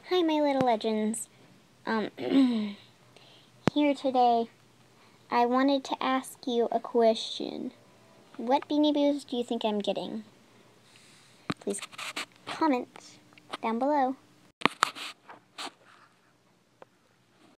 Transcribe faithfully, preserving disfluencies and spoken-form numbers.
Hi, my little legends. Um, here today, I wanted to ask you a question. What Beanie Boos do you think I'm getting? Please comment down below.